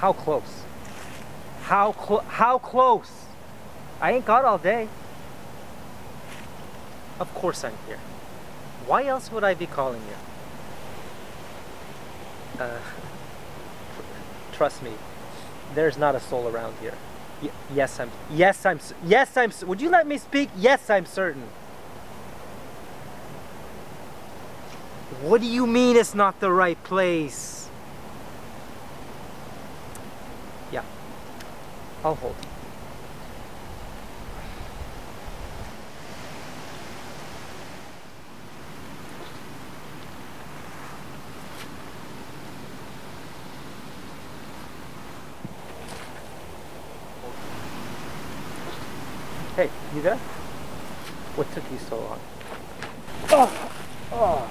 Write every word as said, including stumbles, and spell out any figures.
How close? How clo how close? I ain't got all day. Of course I'm here. Why else would I be calling you? Uh, trust me, there's not a soul around here. Y yes, I'm. Yes, I'm. Yes, I'm. Would you let me speak? Yes, I'm certain. What do you mean it's not the right place? Yeah, I'll hold. Hey, you there? What took you so long? Oh! Oh!